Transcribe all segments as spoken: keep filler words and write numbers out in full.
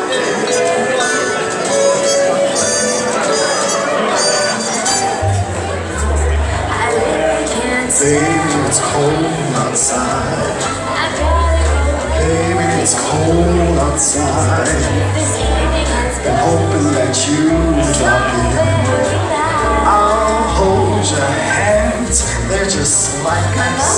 Baby, it's cold outside. Baby, it's cold outside. Been hoping that you drop in. I'll hold your hands, they're just like ice.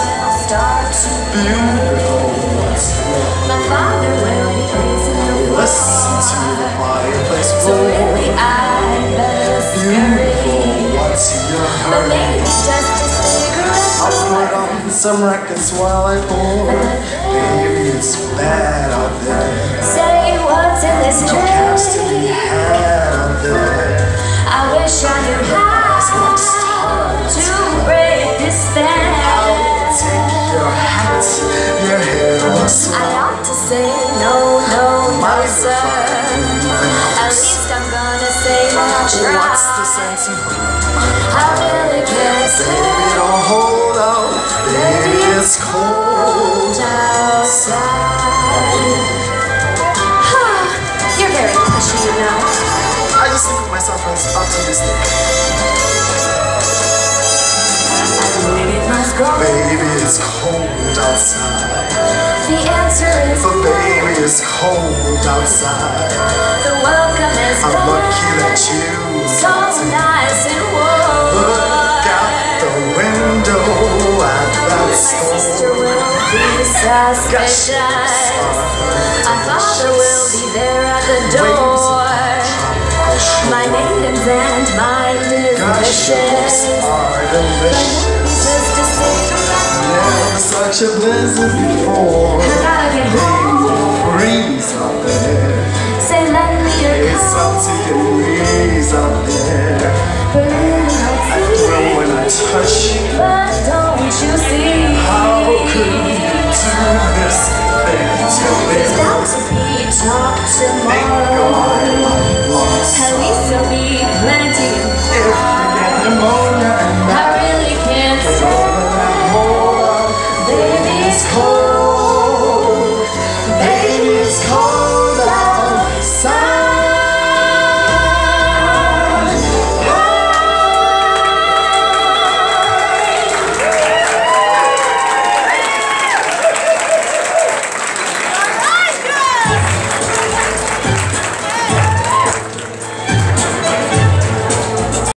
Beautiful, what's my father will be praising the Lord. Listen to the fireplace roar. So really I better Beautiful, what's your hurry? But maybe just a cigarette. I'll put on some records while I pour. Baby, it's bad out there. Say what's in this No dress. cash to be had out there. I wish I knew how to break this spell. I'll take your hat, your hair looks I ought to say no, no, no, sir. At least I'm gonna say that I tried. What's the sense of I really can't say. Baby, don't hold out. Baby, it's cold outside. Huh, you're very pushy, you know. I just think of myself as optimistic. Maybe it must go. Baby, it's cold outside. The answer is But baby, it's cold outside. the welcome is I'm back. lucky that you So nice and warm. look out the window at that My sister storm. will be suspicious. My father will be there at the door. My maidens and my Gosh, your lips delicious. are delicious. Just a cigarette. Never such a blizzard before. I gotta get home. Breeze out there. Say, lend me your It's coat. up to your knees out there.